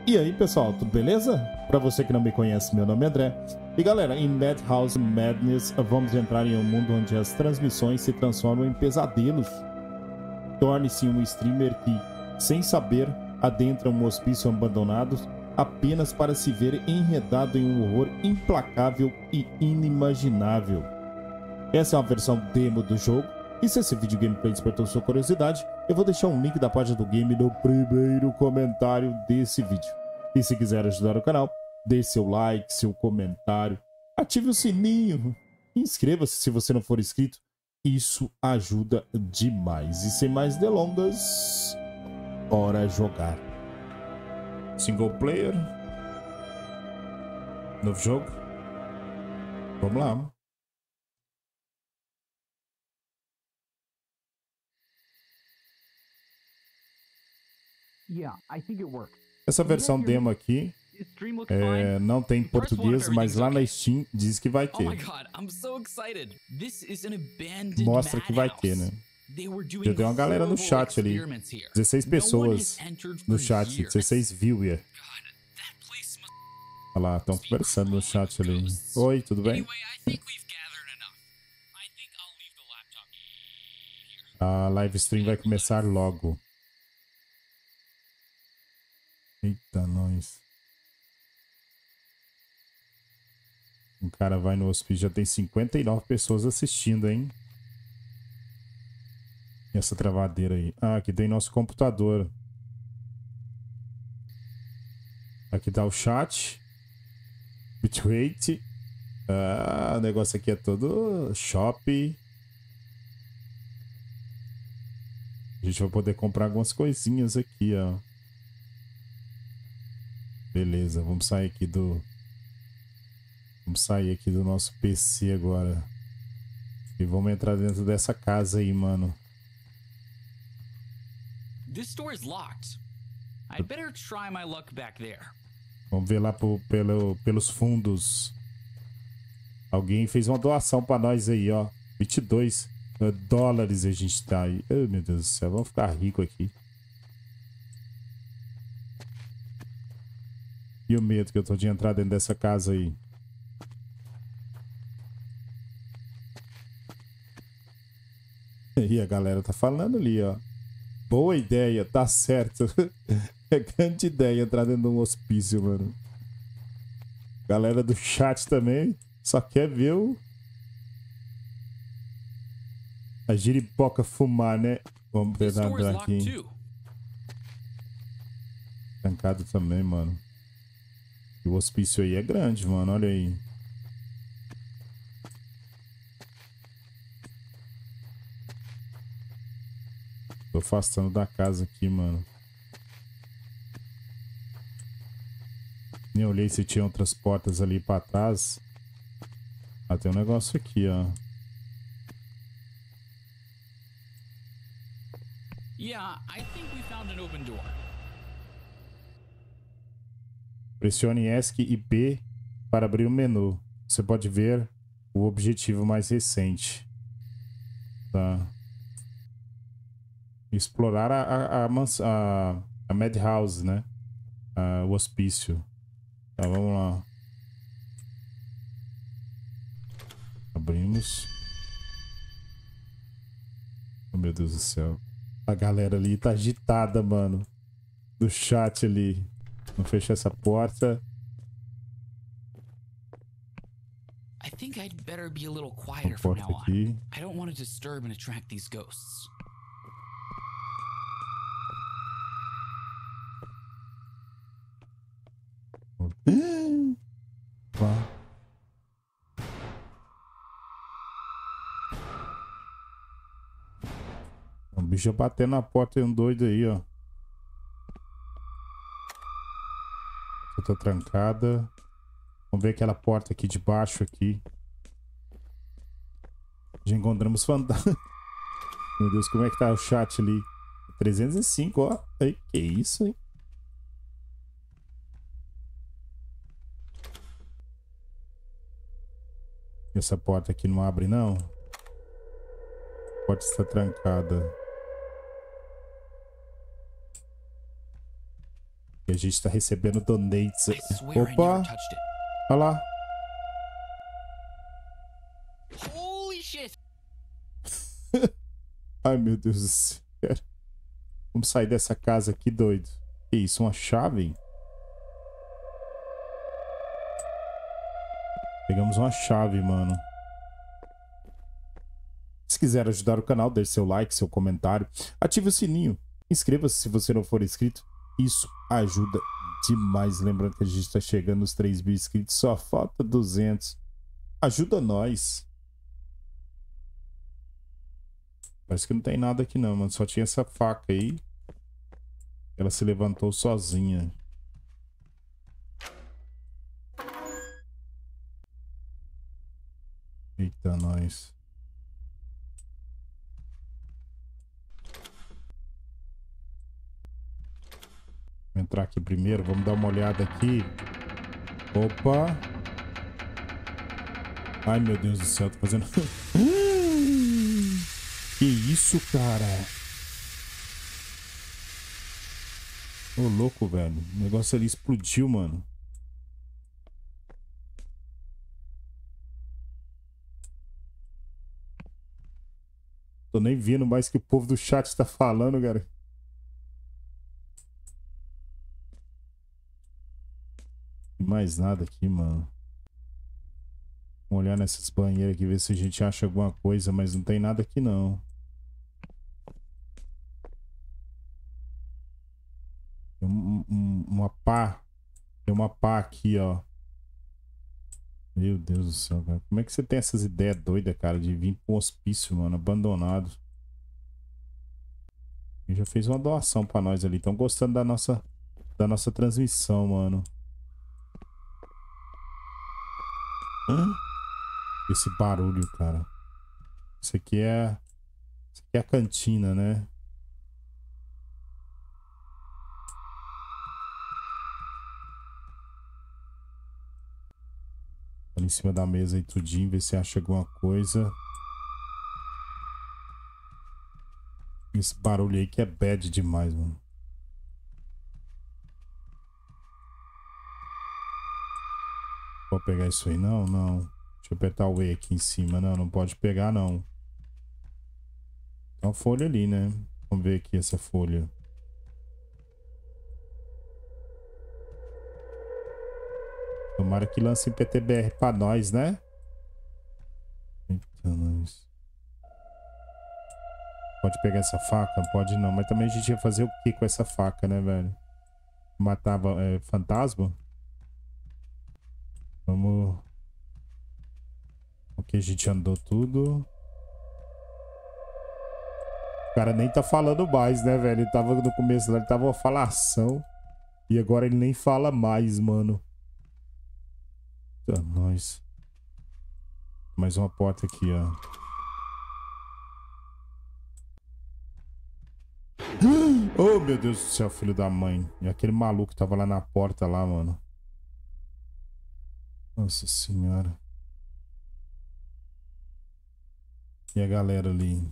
E aí pessoal, tudo beleza? Para você que não me conhece, meu nome é André. E galera, em Madhouse Madness vamos entrar em um mundo onde as transmissões se transformam em pesadelos. Torne-se um streamer que, sem saber, adentra um hospício abandonado apenas para se ver enredado em um horror implacável e inimaginável. Essa é uma versão demo do jogo. E se esse vídeo gameplay despertou sua curiosidade, eu vou deixar um link da página do game no primeiro comentário desse vídeo. E se quiser ajudar o canal, deixe seu like, seu comentário, ative o sininho, inscreva-se se você não for inscrito. Isso ajuda demais. E sem mais delongas, bora jogar. Single player. Novo jogo. Vamos lá. Essa versão demo aqui não tem português, mas lá na Steam diz que vai ter. Mostra que vai ter, né? Já tem uma galera no chat ali. 16 pessoas no chat, 16 viewers. Olha lá, estão conversando no chat ali. Oi, tudo bem? A live stream vai começar logo. Eita, nós. Um cara vai no hospício, já tem 59 pessoas assistindo, hein? E essa travadeira aí. Ah, aqui tem nosso computador. Aqui tá o chat. Bitrate. Ah, o negócio aqui é todo shop. A gente vai poder comprar algumas coisinhas aqui, ó. Beleza, vamos sair aqui do... Vamos sair aqui do nosso PC agora. E vamos entrar dentro dessa casa aí, mano. Vamos ver lá pelos fundos. Alguém fez uma doação pra nós aí, ó. 22 dólares a gente tá aí. Oh, meu Deus do céu, vamos ficar rico aqui. E o medo que eu tô de entrar dentro dessa casa aí. E a galera tá falando ali, ó. Boa ideia, tá certo. É grande ideia entrar dentro de um hospício, mano. Galera do chat também só quer ver a giripoca fumar, né? Vamos ver nada aqui. Trancado também, mano. O hospício aí é grande, mano. Olha aí. Tô afastando da casa aqui, mano. Nem olhei se tinha outras portas ali pra trás. Ah, tem um negócio aqui, ó. Pressione ESC e B para abrir o menu. Você pode ver o objetivo mais recente. Tá. Explorar a Madhouse, né? O hospício. Tá, vamos lá. Abrimos. Oh, meu Deus do céu. A galera ali tá agitada, mano. Do chat ali. Vamos fechar essa porta. I think I'd better be a little quieter from now on. I don't want to disturb and attract these ghosts. O bicho batendo na porta e um doido aí, ó. Tá trancada. Vamos ver aquela porta aqui de baixo aqui. Já encontramos fantasma. Meu Deus, como é que tá o chat ali? 305, ó. Ei, que isso, hein? Essa porta aqui não abre, não. A porta está trancada. E a gente tá recebendo donates. Opa! Olha lá. Holy shit! Ai, meu Deus do céu. Vamos sair dessa casa aqui, doido. Que isso, uma chave? Pegamos uma chave, mano. Se quiser ajudar o canal, deixe seu like, seu comentário. Ative o sininho. Inscreva-se se você não for inscrito. Isso ajuda demais. Lembrando que a gente tá chegando nos 3.000 inscritos. Só falta 200. Ajuda nós. Parece que não tem nada aqui não, mano. Só tinha essa faca aí. Ela se levantou sozinha. Eita, nós. Vou entrar aqui primeiro. Vamos dar uma olhada aqui. Opa. Ai, meu Deus do céu. Tô fazendo... Que isso, cara? Ô, louco, velho. O negócio ali explodiu, mano. Tô nem vendo mais o que o povo do chat tá falando, cara. Não tem mais nada aqui, mano. Vamos olhar nessas banheiras aqui, ver se a gente acha alguma coisa, mas não tem nada aqui, não. Tem uma pá. Tem uma pá aqui, ó. Meu Deus do céu, cara. Como é que você tem essas ideias doidas, cara, de vir pra um hospício, mano, abandonado? Ele já fez uma doação pra nós ali. Estão gostando da nossa transmissão, mano. Hã? Esse barulho, cara. Isso aqui é a cantina, né? Ali em cima da mesa aí tudinho, ver se acha alguma coisa. Esse barulho aí que é bad demais, mano. Pode pegar isso aí? Não, não. Deixa eu apertar o E aqui em cima. Não, não pode pegar, não. Tem uma folha ali, né? Vamos ver aqui essa folha. Tomara que lance PTBR pra nós, né? Eita, nós. Pode pegar essa faca? Pode não. Mas também a gente ia fazer o que com essa faca, né, velho? Matava fantasma? Vamos... Ok, a gente andou tudo. O cara nem tá falando mais, né, velho? Ele tava no começo lá, ele tava uma falação. E agora ele nem fala mais, mano. Eita, nós. Mais uma porta aqui, ó. Oh, meu Deus do céu, filho da mãe. E aquele maluco tava lá na porta lá, mano. Nossa senhora. E a galera ali?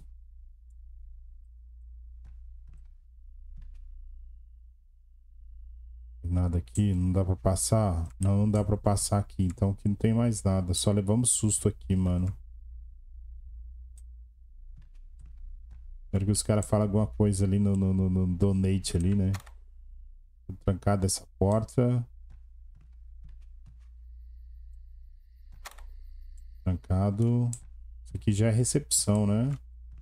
Nada aqui, não dá pra passar? Não, não dá pra passar aqui. Então aqui não tem mais nada. Só levamos susto aqui, mano. Espero que os caras falem alguma coisa ali no donate ali, né? Trancada essa porta. Trancado. Isso aqui já é recepção, né?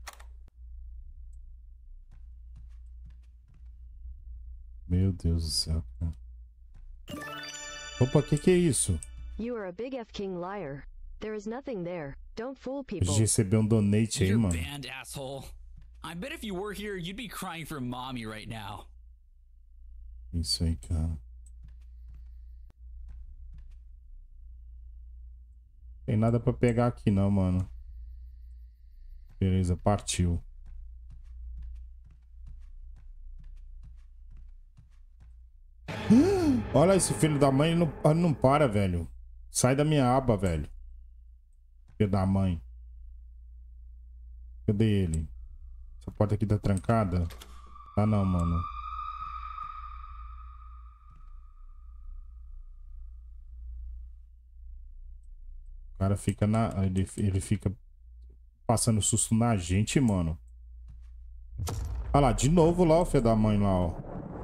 Meu Deus do céu, cara. Opa, que é isso? You are a big F-King liar. There is nothing there. Don't fool A people. gente recebeu um donate aí, You're mano. banned, asshole. I bet if you were here, you'd be crying for mommy right now. Isso aí, cara. Tem nada pra pegar aqui não, mano. Beleza, partiu. Olha esse filho da mãe, ele não para, velho. Sai da minha aba, velho. Filho da mãe. Cadê ele? Essa porta aqui tá trancada? Tá não, mano. cara fica ele fica passando susto na gente, mano. Olha lá, de novo lá o filho da mãe lá, ó.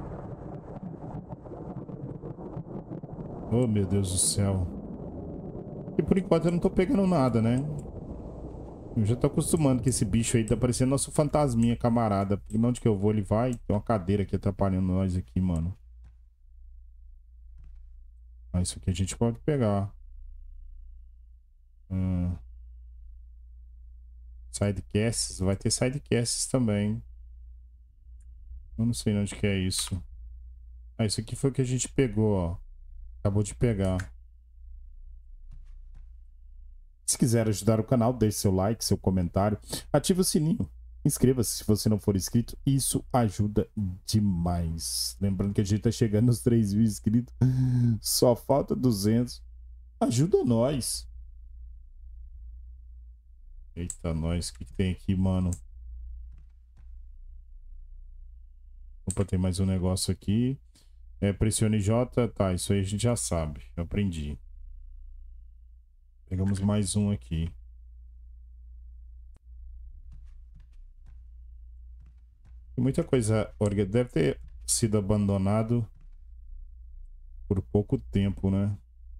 Oh, meu Deus do céu. E por enquanto eu não tô pegando nada, né? Eu já tô acostumando que esse bicho aí tá parecendo nosso fantasminha, camarada. Porque onde que eu vou, ele vai. Tem uma cadeira aqui atrapalhando nós aqui, mano. Ah, isso aqui a gente pode pegar. Sidecasts. Vai ter sidecasts também. Eu não sei onde que é isso. Ah, isso aqui foi o que a gente pegou, ó. Acabou de pegar. Se quiser ajudar o canal, deixe seu like, seu comentário. Ative o sininho. Inscreva-se se você não for inscrito. Isso ajuda demais. Lembrando que a gente tá chegando nos 3.000 inscritos. Só falta 200. Ajuda nós. Eita, nós. O que tem aqui, mano? Opa, tem mais um negócio aqui. Pressione J. Tá, isso aí a gente já sabe. Eu aprendi. Pegamos mais um aqui. Tem muita coisa. Deve ter sido abandonado por pouco tempo, né?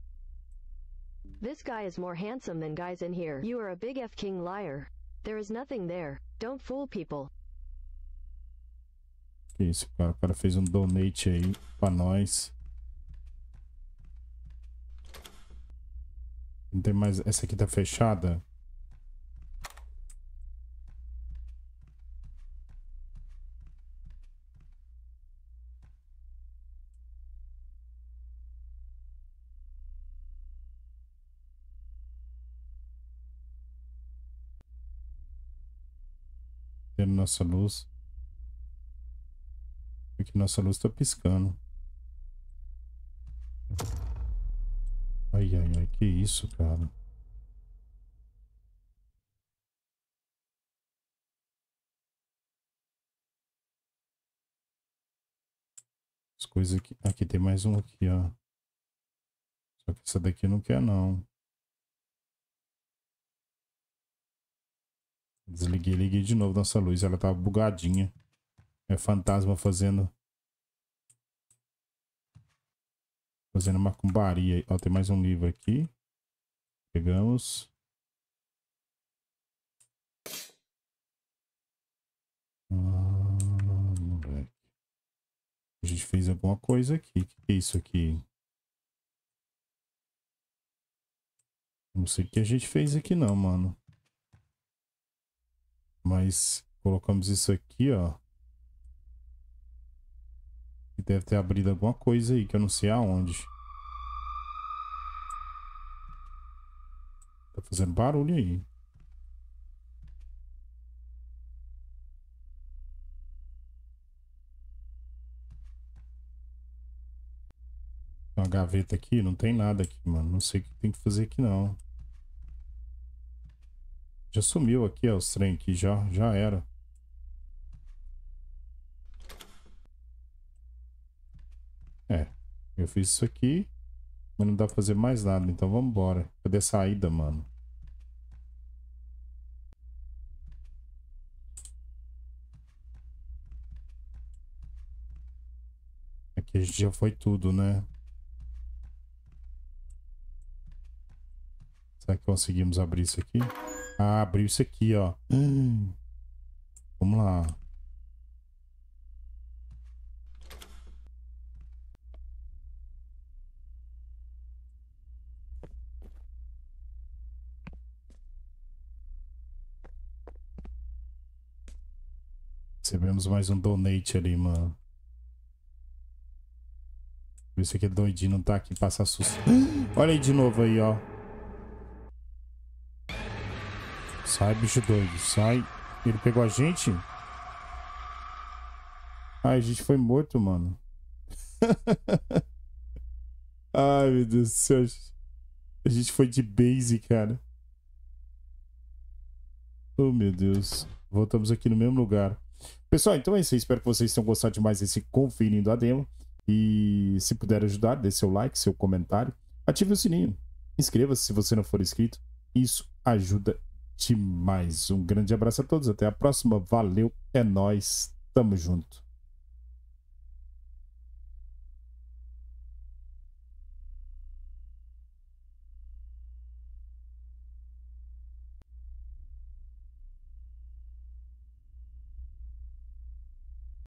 This guy is more handsome than guys in here. You are a big F-king liar. There is nothing there. Don't fool people. Que isso, cara? O cara fez um donate aí pra nós. Não tem mais. Essa aqui tá fechada? Tendo nossa luz. Porque nossa luz tá piscando. Ai, ai, ai. Que isso, cara? As coisas aqui. Aqui tem mais um aqui, ó. Só que essa daqui não quer, não. Desliguei, liguei de novo nossa luz. Ela tava bugadinha. É fantasma fazendo macumbaria. Ó, tem mais um livro aqui. Pegamos. Moleque. A gente fez alguma coisa aqui. O que é isso aqui? Não sei o que a gente fez aqui não, mano. Mas colocamos isso aqui, ó. E deve ter abrido alguma coisa aí, que eu não sei aonde. Tá fazendo barulho aí. Tem uma gaveta aqui, não tem nada aqui, mano. Não sei o que tem que fazer aqui, não. Já sumiu aqui, ó, os trem aqui, já era. Eu fiz isso aqui, mas não dá pra fazer mais nada, então vamos embora. Cadê a saída, mano? Aqui a gente já foi tudo, né? Será que conseguimos abrir isso aqui? Ah, abriu isso aqui, ó. Vamos lá. Recebemos mais um donate ali, mano. Ver se aquele doidinho não tá aqui, passa susto. Olha aí de novo aí, ó. Sai, bicho doido, sai. Ele pegou a gente? Ai, a gente foi morto, mano. Ai, meu Deus do céu. A gente foi de base, cara. Oh, meu Deus. Voltamos aqui no mesmo lugar. Pessoal, então é isso aí. Espero que vocês tenham gostado demais desse conferindo a demo. E se puder ajudar, dê seu like, seu comentário. Ative o sininho. Inscreva-se se você não for inscrito. isso ajuda demais. Um grande abraço a todos, até a próxima. Valeu, é nóis, tamo junto.